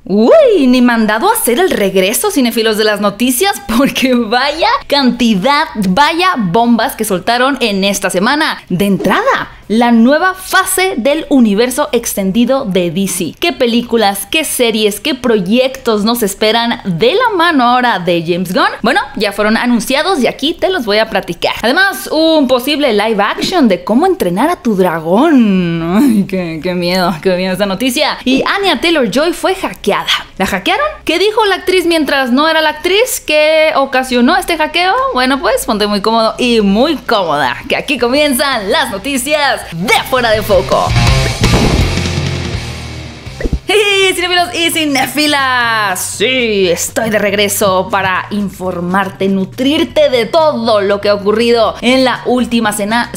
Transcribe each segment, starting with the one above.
Uy, ni mandado a hacer el regreso, cinéfilos de las noticias, porque vaya cantidad, vaya bombas que soltaron en esta semana. De entrada, la nueva fase del universo extendido de DC. ¿Qué películas, qué series, qué proyectos nos esperan de la mano ahora de James Gunn? Bueno, ya fueron anunciados y aquí te los voy a platicar. Además, un posible live action de cómo entrenar a tu dragón. Ay, qué miedo esta noticia. Y Anya Taylor-Joy fue hackeada. ¿La hackearon? ¿Qué dijo la actriz mientras no era la actriz que ocasionó este hackeo? Bueno, pues ponte muy cómodo y muy cómoda, que aquí comienzan las noticias de Fuera de Foco. ¡Hey, cinéfilos y cinéfilas! Sí, estoy de regreso para informarte, nutrirte de todo lo que ha ocurrido en la última semana.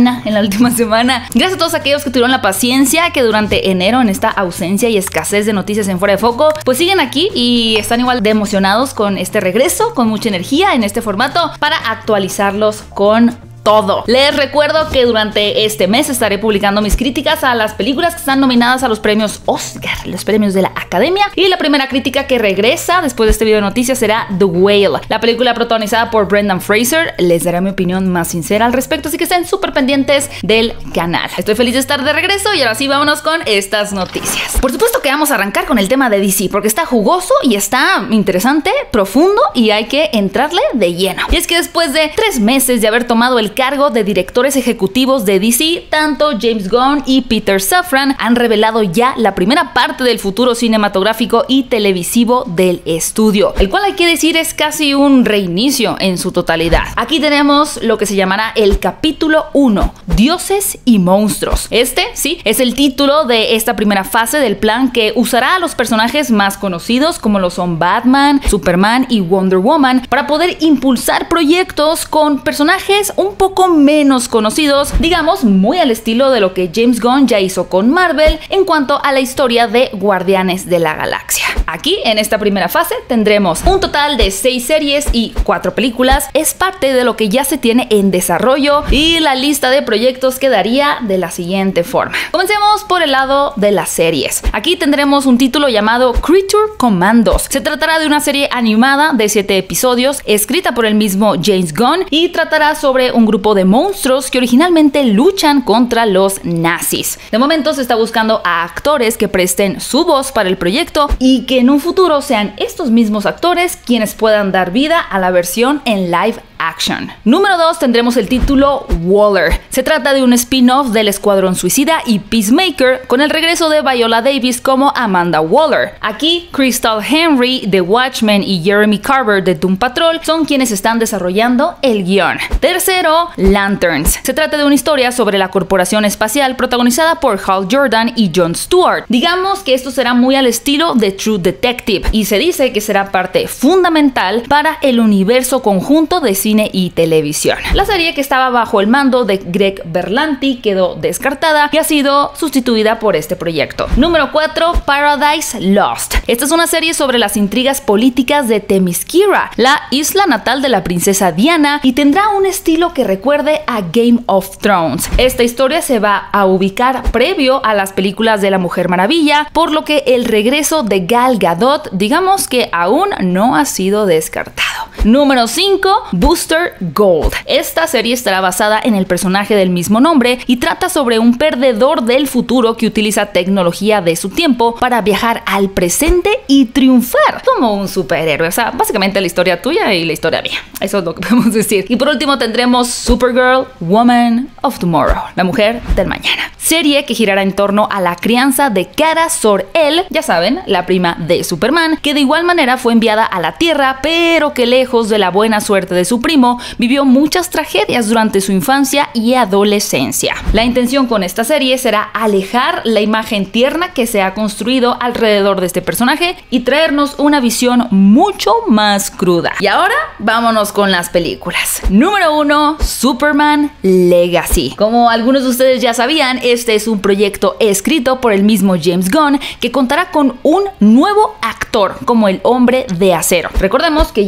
Gracias a todos aquellos que tuvieron la paciencia que durante enero, en esta ausencia y escasez de noticias en Fuera de Foco, pues siguen aquí y están igual de emocionados con este regreso, con mucha energía en este formato para actualizarlos con todo. Les recuerdo que durante este mes estaré publicando mis críticas a las películas que están nominadas a los premios Oscar, los premios de la Academia. Y la primera crítica que regresa después de este video de noticias será The Whale, la película protagonizada por Brendan Fraser. Les daré mi opinión más sincera al respecto, así que estén súper pendientes del canal. Estoy feliz de estar de regreso y ahora sí vámonos con estas noticias. Por supuesto que vamos a arrancar con el tema de DC, porque está jugoso y está interesante, profundo y hay que entrarle de lleno. Y es que después de 3 meses de haber tomado el cargo de directores ejecutivos de DC, tanto James Gunn y Peter Safran han revelado ya la primera parte del futuro cinematográfico y televisivo del estudio, el cual hay que decir es casi un reinicio en su totalidad. Aquí tenemos lo que se llamará el capítulo 1, Dioses y Monstruos. Este, sí, es el título de esta primera fase del plan que usará a los personajes más conocidos como lo son Batman, Superman y Wonder Woman para poder impulsar proyectos con personajes un poco menos conocidos, digamos muy al estilo de lo que James Gunn ya hizo con Marvel en cuanto a la historia de Guardianes de la Galaxia. Aquí en esta primera fase tendremos un total de 6 series y 4 películas. Es parte de lo que ya se tiene en desarrollo y la lista de proyectos quedaría de la siguiente forma. Comencemos por el lado de las series. Aquí tendremos un título llamado Creature Commandos. Se tratará de una serie animada de 7 episodios escrita por el mismo James Gunn y tratará sobre un grupo de monstruos que originalmente luchan contra los nazis. De momento se está buscando a actores que presten su voz para el proyecto y que en un futuro sean estos mismos actores quienes puedan dar vida a la versión en live action. Número 2 tendremos el título Waller. Se trata de un spin-off del Escuadrón Suicida y Peacemaker con el regreso de Viola Davis como Amanda Waller. Aquí Crystal Henry de Watchmen y Jeremy Carver de Doom Patrol son quienes están desarrollando el guión. Tercero, Lanterns. Se trata de una historia sobre la corporación espacial protagonizada por Hal Jordan y Jon Stewart. Digamos que esto será muy al estilo de True Detective y se dice que será parte fundamental para el universo conjunto de cine y televisión. La serie, que estaba bajo el mando de Greg Berlanti, quedó descartada y ha sido sustituida por este proyecto. Número 4, Paradise Lost. Esta es una serie sobre las intrigas políticas de Themyscira, la isla natal de la princesa Diana, y tendrá un estilo que recuerde a Game of Thrones. Esta historia se va a ubicar previo a las películas de la Mujer Maravilla, por lo que el regreso de Gal Gadot, digamos que aún no ha sido descartado. Número 5, Booster Gold. Esta serie estará basada en el personaje del mismo nombre y trata sobre un perdedor del futuro que utiliza tecnología de su tiempo para viajar al presente y triunfar como un superhéroe. O sea, básicamente la historia tuya y la historia mía. Eso es lo que podemos decir. Y por último tendremos Supergirl, Woman of Tomorrow, la mujer del mañana. Serie que girará en torno a la crianza de Kara Zor-El, ya saben, la prima de Superman, que de igual manera fue enviada a la Tierra, pero que lejos de la buena suerte de su primo, vivió muchas tragedias durante su infancia y adolescencia. La intención con esta serie será alejar la imagen tierna que se ha construido alrededor de este personaje y traernos una visión mucho más cruda. Y ahora vámonos con las películas. Número 1, Superman Legacy. Como algunos de ustedes ya sabían, este es un proyecto escrito por el mismo James Gunn que contará con un nuevo actor como el Hombre de Acero. Recordemos que ya no estará involucrado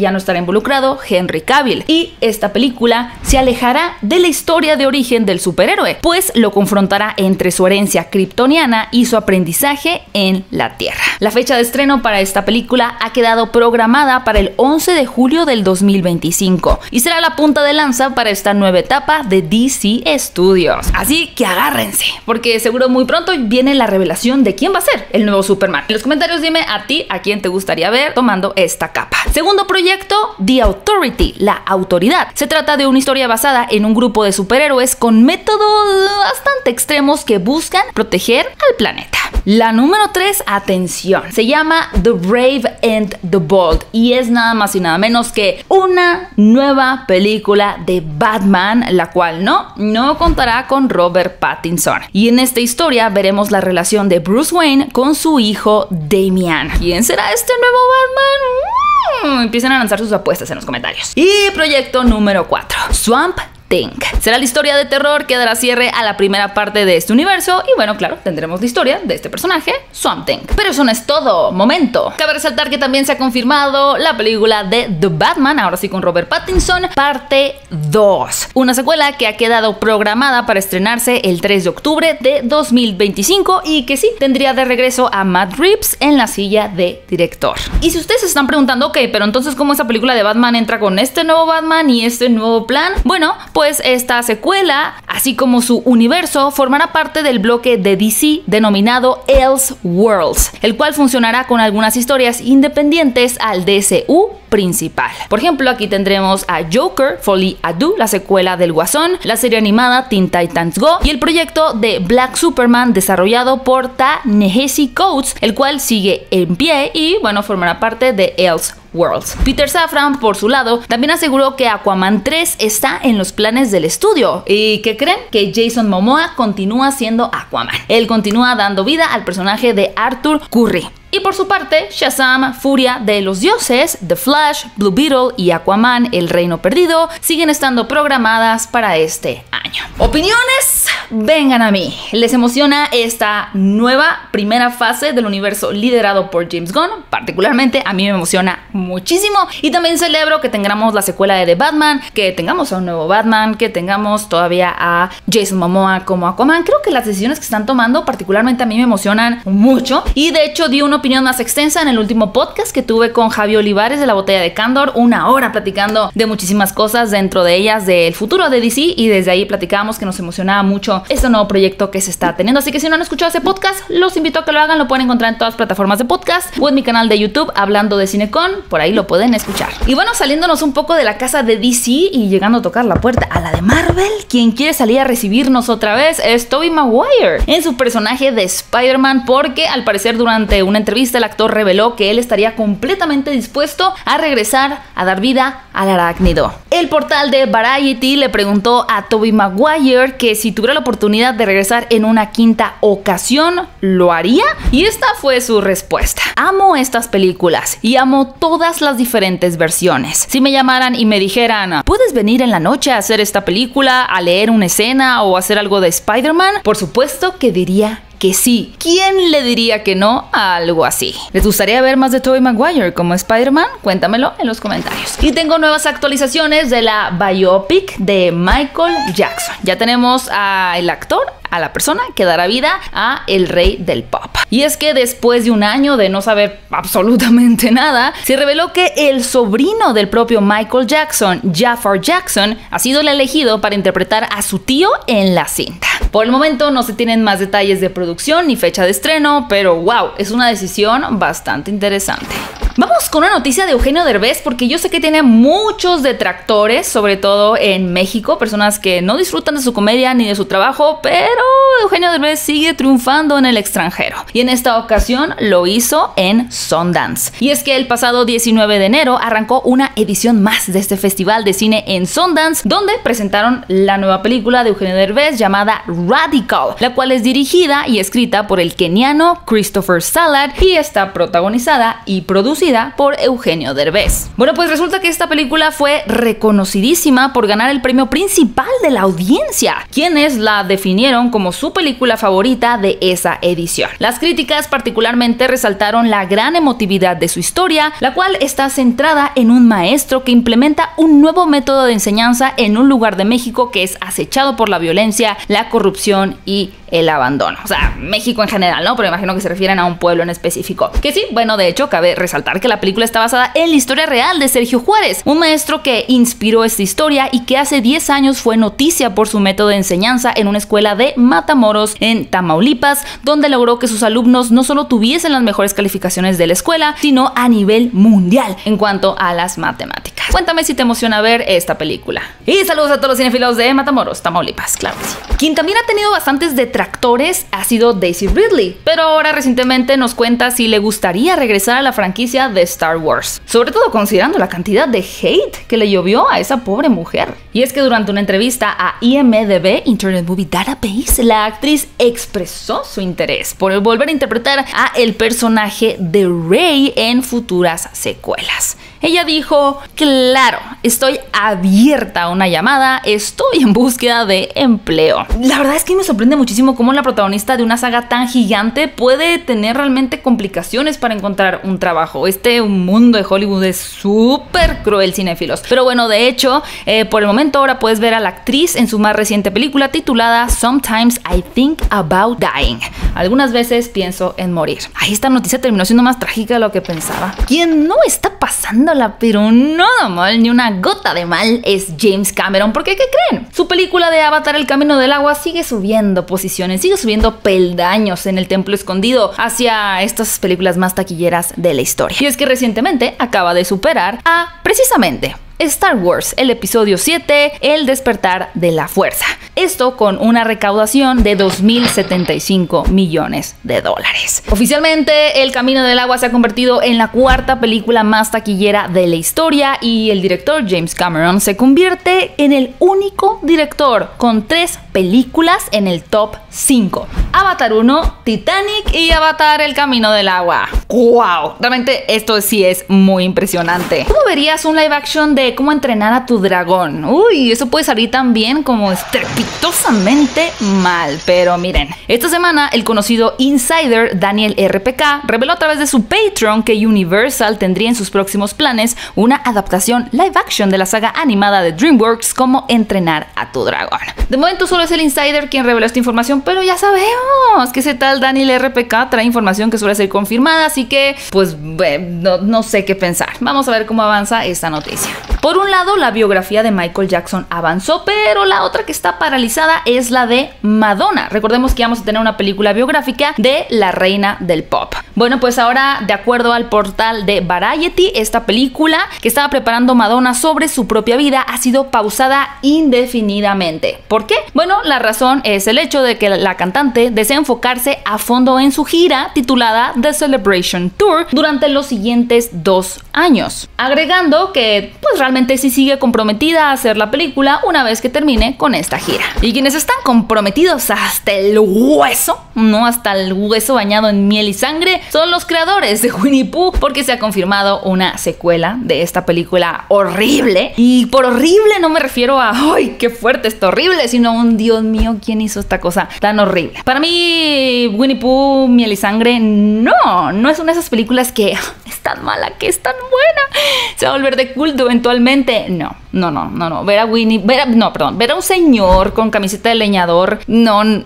involucrado Henry Cavill, y esta película se alejará de la historia de origen del superhéroe, pues lo confrontará entre su herencia kryptoniana y su aprendizaje en la Tierra. La fecha de estreno para esta película ha quedado programada para el 11 de julio del 2025 y será la punta de lanza para esta nueva etapa de DC Studios. Así que agárrense, porque seguro muy pronto viene la revelación de quién va a ser el nuevo Superman. En los comentarios dime a ti a quién te gustaría ver tomando esta capa. Segundo proyecto, The Authority, la autoridad. Se trata de una historia basada en un grupo de superhéroes con métodos bastante extremos que buscan proteger al planeta. La número 3, atención, se llama The Brave and the Bold y es nada más y nada menos que una nueva película de Batman, la cual no contará con Robert Pattinson. Y en esta historia veremos la relación de Bruce Wayne con su hijo Damian. ¿Quién será este nuevo Batman? Empiecen a lanzar sus apuestas en los comentarios. Y proyecto número 4, Swamp Thing. Será la historia de terror que dará cierre a la primera parte de este universo y bueno, claro, tendremos la historia de este personaje, Swamp Thing. Pero eso no es todo, momento. Cabe resaltar que también se ha confirmado la película de The Batman, ahora sí con Robert Pattinson, parte 2. Una secuela que ha quedado programada para estrenarse el 3 de octubre de 2025 y que sí, tendría de regreso a Matt Reeves en la silla de director. Y si ustedes se están preguntando, ok, pero entonces ¿cómo esa película de Batman entra con este nuevo Batman y este nuevo plan? Bueno, pues esta secuela, así como su universo, formará parte del bloque de DC denominado Elseworlds, el cual funcionará con algunas historias independientes al DCU principal. Por ejemplo, aquí tendremos a Joker, Folie à Deux, la secuela del Guasón, la serie animada Teen Titans Go y el proyecto de Black Superman desarrollado por Ta-Nehisi Coates, el cual sigue en pie y bueno, formará parte de Elseworlds. Peter Safran, por su lado, también aseguró que Aquaman 3 está en los planes del estudio. ¿Y qué creen? Que Jason Momoa continúa siendo Aquaman. Él continúa dando vida al personaje de Arthur Curry. Y por su parte, Shazam, Furia de los Dioses, The Flash, Blue Beetle y Aquaman, El Reino Perdido, siguen estando programadas para este año. ¿Opiniones? Vengan a mí. ¿Les emociona esta nueva primera fase del universo liderado por James Gunn? Particularmente a mí me emociona muchísimo y también celebro que tengamos la secuela de The Batman, que tengamos a un nuevo Batman, que tengamos todavía a Jason Momoa como Aquaman. Creo que las decisiones que están tomando particularmente a mí me emocionan mucho y de hecho di una opinión más extensa en el último podcast que tuve con Javi Olivares de la Botella de Candor, 1 hora platicando de muchísimas cosas, dentro de ellas del futuro de DC, y desde ahí platicábamos que nos emocionaba mucho este nuevo proyecto que se está teniendo. Así que si no han escuchado ese podcast, los invito a que lo hagan. Lo pueden encontrar en todas las plataformas de podcast o en mi canal de YouTube Hablando de Cinecon, por ahí lo pueden escuchar. Y bueno, saliéndonos un poco de la casa de DC y llegando a tocar la puerta a la de Marvel, quien quiere salir a recibirnos otra vez es Tobey Maguire en su personaje de Spider-Man, porque al parecer durante una entrevista el actor reveló que él estaría completamente dispuesto a regresar a dar vida al arácnido. El portal de Variety le preguntó a Tobey Maguire que si tuviera la oportunidad de regresar en una quinta ocasión, ¿lo haría? Y esta fue su respuesta: amo estas películas y amo todas las diferentes versiones. Si me llamaran y me dijeran, ¿puedes venir en la noche a hacer esta película, a leer una escena o hacer algo de Spider-Man? Por supuesto que diría que sí. ¿Quién le diría que no a algo así? ¿Les gustaría ver más de Tobey Maguire como Spider-Man? Cuéntamelo en los comentarios. Y tengo nuevas actualizaciones de la biopic de Michael Jackson. Ya tenemos al actor, a la persona que dará vida a el rey del pop. Y es que después de un año de no saber absolutamente nada, se reveló que el sobrino del propio Michael Jackson, Jafar Jackson, ha sido el elegido para interpretar a su tío en la cinta. Por el momento no se tienen más detalles de producción ni fecha de estreno, pero wow, es una decisión bastante interesante. Vamos con una noticia de Eugenio Derbez, porque yo sé que tiene muchos detractores, sobre todo en México, personas que no disfrutan de su comedia ni de su trabajo, pero Eugenio Derbez sigue triunfando en el extranjero. Y en esta ocasión lo hizo en Sundance. Y es que el pasado 19 de enero arrancó una edición más de este festival de cine en Sundance, donde presentaron la nueva película de Eugenio Derbez llamada Radical, la cual es dirigida y escrita por el keniano Christopher Salad y está protagonizada y producida conducida por Eugenio Derbez. Bueno, pues resulta que esta película fue reconocidísima por ganar el premio principal de la audiencia, quienes la definieron como su película favorita de esa edición. Las críticas particularmente resaltaron la gran emotividad de su historia, la cual está centrada en un maestro que implementa un nuevo método de enseñanza en un lugar de México que es acechado por la violencia, la corrupción y el abandono. O sea, México en general, ¿no? Pero imagino que se refieren a un pueblo en específico. Que sí, bueno, de hecho, cabe resaltar que la película está basada en la historia real de Sergio Juárez, un maestro que inspiró esta historia y que hace 10 años fue noticia por su método de enseñanza en una escuela de Matamoros, en Tamaulipas, donde logró que sus alumnos no solo tuviesen las mejores calificaciones de la escuela, sino a nivel mundial en cuanto a las matemáticas. Cuéntame si te emociona ver esta película. Y saludos a todos los cinéfilos de Matamoros, Tamaulipas, claro que sí. Quien también ha tenido bastantes detractores ha sido Daisy Ridley, pero ahora recientemente nos cuenta si le gustaría regresar a la franquicia de Star Wars, sobre todo considerando la cantidad de hate que le llovió a esa pobre mujer. Y es que durante una entrevista a IMDb, Internet Movie Database, la actriz expresó su interés por volver a interpretar a el personaje de Rey en futuras secuelas. Ella dijo: claro, estoy abierta a una llamada, estoy en búsqueda de empleo. La verdad es que me sorprende muchísimo cómo la protagonista de una saga tan gigante puede tener realmente complicaciones para encontrar un trabajo. Este mundo de Hollywood es súper cruel, cinéfilos. Pero bueno, de hecho, por el momento ahora puedes ver a la actriz en su más reciente película titulada Sometimes I Think About Dying. Algunas veces pienso en morir. Ay, esta noticia terminó siendo más trágica de lo que pensaba. ¿Quién no está pasando pero nada mal, ni una gota de mal, es James Cameron? Porque ¿qué creen? Su película de Avatar, El Camino del Agua, sigue subiendo posiciones, sigue subiendo peldaños en el templo escondido hacia estas películas más taquilleras de la historia. Y es que recientemente acaba de superar a, precisamente, Star Wars, el episodio 7, El despertar de la fuerza. Esto con una recaudación de $2.075 millones. Oficialmente, El Camino del Agua se ha convertido en la cuarta película más taquillera de la historia y el director James Cameron se convierte en el único director con 3 películas en el top 5. Avatar 1, Titanic y Avatar, El Camino del Agua. ¡Wow! Realmente esto sí es muy impresionante. ¿Cómo verías un live action de Cómo entrenar a tu dragón? Uy, eso puede salir también como estrepitosamente mal. Pero miren, esta semana el conocido insider Daniel RPK reveló a través de su Patreon que Universal tendría en sus próximos planes una adaptación live action de la saga animada de DreamWorks Cómo entrenar a tu dragón. De momento solo es el insider quien reveló esta información, pero ya sabemos que ese tal Daniel RPK trae información que suele ser confirmada, así que pues no sé qué pensar. Vamos a ver cómo avanza esta noticia. Por un lado, la biografía de Michael Jackson avanzó, pero la otra que está paralizada es la de Madonna. Recordemos que íbamos a tener una película biográfica de la reina del pop. Bueno, pues ahora, de acuerdo al portal de Variety, esta película que estaba preparando Madonna sobre su propia vida ha sido pausada indefinidamente. ¿Por qué? Bueno, la razón es el hecho de que la cantante desea enfocarse a fondo en su gira titulada The Celebration Tour durante los siguientes 2 años, agregando que pues realmente sí sigue comprometida a hacer la película una vez que termine con esta gira. Y quienes están comprometidos hasta el hueso, no hasta el hueso bañado en miel y sangre, son los creadores de Winnie Pooh, porque se ha confirmado una secuela de esta película horrible. Y por horrible no me refiero a ¡ay, qué fuerte, está horrible!, sino un Dios mío, ¿quién hizo esta cosa tan horrible? Para mí, Winnie Pooh, miel y sangre, no es una de esas películas que es tan mala, que es tan buena, se va a volver de culto eventualmente. No. Ver a ver a un señor con camiseta de leñador, no.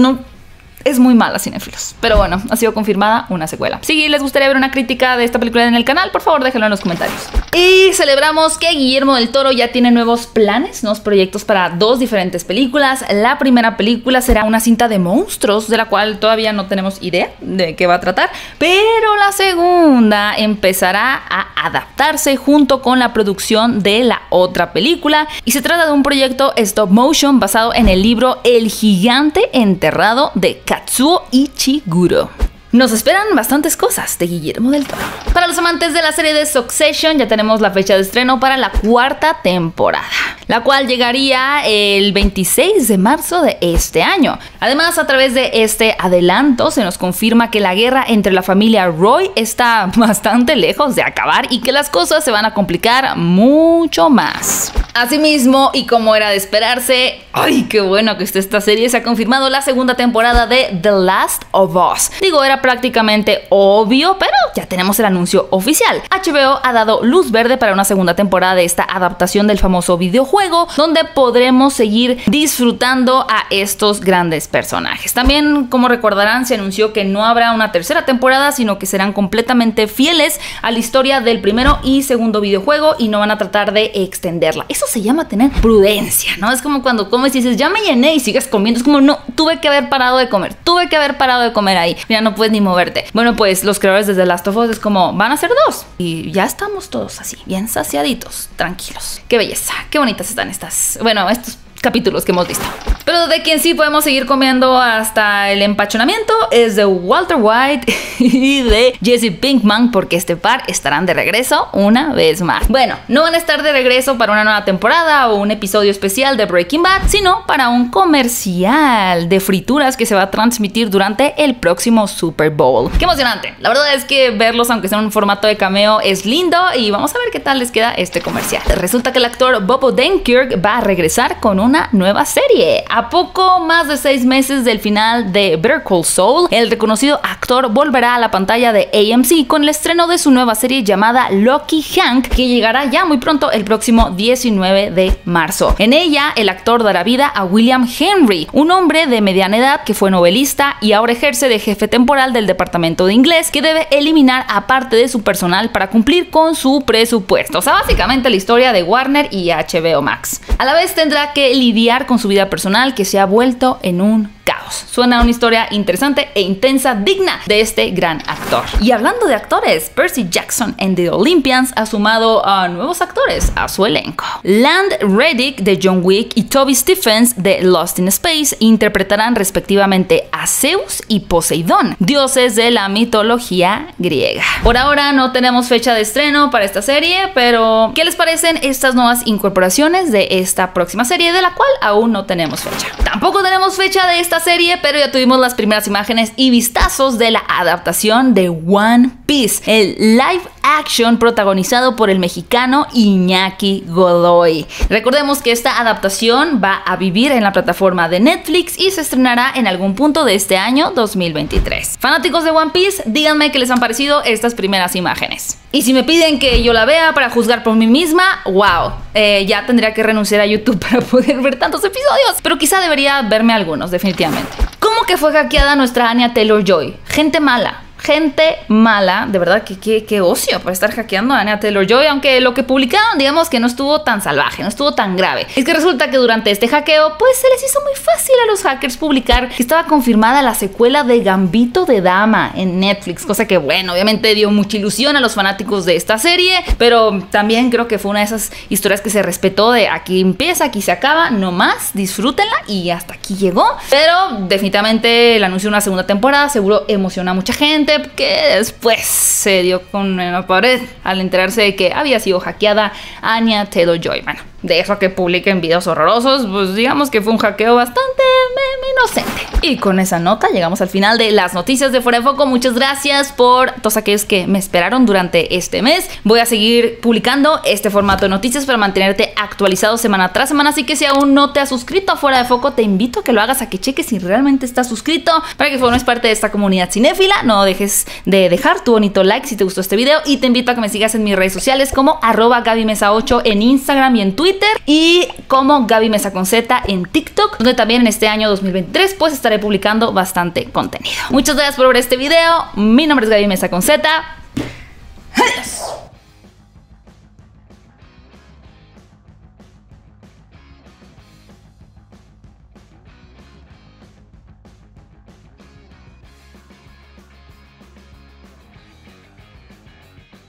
Es muy mala, cinéfilos. Pero bueno, ha sido confirmada una secuela. Si les gustaría ver una crítica de esta película en el canal, por favor déjenlo en los comentarios. Y celebramos que Guillermo del Toro ya tiene nuevos planes, nuevos proyectos para 2 diferentes películas. La primera película será una cinta de monstruos, de la cual todavía no tenemos idea de qué va a tratar, pero la segunda empezará a adaptarse junto con la producción de la otra película, y se trata de un proyecto stop motion basado en el libro El gigante enterrado de Kazuo Ishiguro. Nos esperan bastantes cosas de Guillermo del Toro. Para los amantes de la serie de Succession, ya tenemos la fecha de estreno para la 4ª temporada. la cual llegaría el 26 de marzo de este año. Además, a través de este adelanto se nos confirma que la guerra entre la familia Roy está bastante lejos de acabar y que las cosas se van a complicar mucho más. Asimismo, y como era de esperarse, ¡ay, qué bueno que esté esta serie! Se ha confirmado la segunda temporada de The Last of Us. Digo, era prácticamente obvio, pero ya tenemos el anuncio oficial. HBO ha dado luz verde para una segunda temporada de esta adaptación del famoso videojuego, donde podremos seguir disfrutando a estos grandes personajes. También, como recordarán, se anunció que no habrá una tercera temporada, sino que serán completamente fieles a la historia del primero y segundo videojuego y no van a tratar de extenderla. Eso se llama tener prudencia, ¿no? Es como cuando comes y dices, ya me llené y sigues comiendo. Es como, no, tuve que haber parado de comer ahí. Mira, no puedes ni moverte. Bueno, pues los creadores de The Last of Us es como, van a ser 2. Y ya estamos todos así, bien saciaditos, tranquilos. Qué belleza, qué bonitas están estos capítulos que hemos visto. Pero de quien sí podemos seguir comiendo hasta el empachonamiento es de Walter White y de Jesse Pinkman, porque este par estarán de regreso una vez más. Bueno, no van a estar de regreso para una nueva temporada o un episodio especial de Breaking Bad, sino para un comercial de frituras que se va a transmitir durante el próximo Super Bowl. ¡Qué emocionante! La verdad es que verlos, aunque sea en un formato de cameo, es lindo y vamos a ver qué tal les queda este comercial. Resulta que el actor Bob Odenkirk va a regresar con una nueva serie. A poco más de 6 meses del final de Better Call Saul, el reconocido actor volverá a la pantalla de AMC con el estreno de su nueva serie llamada Lucky Hank, que llegará ya muy pronto el próximo 19 de marzo. En ella, el actor dará vida a William Henry, un hombre de mediana edad que fue novelista y ahora ejerce de jefe temporal del departamento de inglés, que debe eliminar a parte de su personal para cumplir con su presupuesto. O sea, básicamente la historia de Warner y HBO Max. A la vez tendrá que lidiar con su vida personal, que se ha vuelto en un caos. Suena una historia interesante e intensa, digna de este gran actor. Y hablando de actores, Percy Jackson and the Olympians ha sumado a nuevos actores a su elenco. Land Reddick de John Wick y Toby Stephens de Lost in Space interpretarán respectivamente a Zeus y Poseidón, dioses de la mitología griega. Por ahora no tenemos fecha de estreno para esta serie, pero ¿qué les parecen estas nuevas incorporaciones de esta próxima serie, de la cual aún no tenemos fecha? Tampoco tenemos fecha de esta serie, pero ya tuvimos las primeras imágenes y vistazos de la adaptación de One Piece, el live action protagonizado por el mexicano Iñaki Godoy. Recordemos que esta adaptación va a vivir en la plataforma de Netflix y se estrenará en algún punto de este año 2023. Fanáticos de One Piece, díganme qué les han parecido estas primeras imágenes. Y si me piden que yo la vea para juzgar por mí misma, wow, ya tendría que renunciar a YouTube para poder ver tantos episodios, pero quizá debería verme algunos, definitivamente. ¿Cómo que fue hackeada nuestra Anya Taylor-Joy? Gente mala, de verdad que qué ocio para estar hackeando a Anya Taylor-Joy, aunque lo que publicaron, digamos que no estuvo tan salvaje, no estuvo tan grave. Es que resulta que durante este hackeo, pues se les hizo muy fácil a los hackers publicar que estaba confirmada la secuela de Gambito de Dama en Netflix, cosa que, bueno, obviamente dio mucha ilusión a los fanáticos de esta serie, pero también creo que fue una de esas historias que se respetó de aquí empieza, aquí se acaba, no más, disfrútenla y hasta aquí llegó. Pero definitivamente el anuncio de una segunda temporada seguro emociona a mucha gente, que después se dio con la pared al enterarse de que había sido hackeada Anya Taylor-Joy. Bueno, de eso a que publiquen videos horrorosos, pues digamos que fue un hackeo bastante inocente. Y con esa nota llegamos al final de las noticias de Fuera de Foco. Muchas gracias por todos aquellos que me esperaron durante este mes. Voy a seguir publicando este formato de noticias para mantenerte actualizado semana tras semana, así que si aún no te has suscrito a Fuera de Foco, te invito a que lo hagas, a que cheques si realmente estás suscrito, para que formes parte de esta comunidad cinéfila. No dejes de dejar tu bonito like si te gustó este video, y te invito a que me sigas en mis redes sociales como @GabyMesa8 en Instagram y en Twitter, y como Gaby Mesa con Z en TikTok, donde también en este año 2023 pues estaré publicando bastante contenido. Muchas gracias por ver este video. Mi nombre es Gaby Mesa con Z.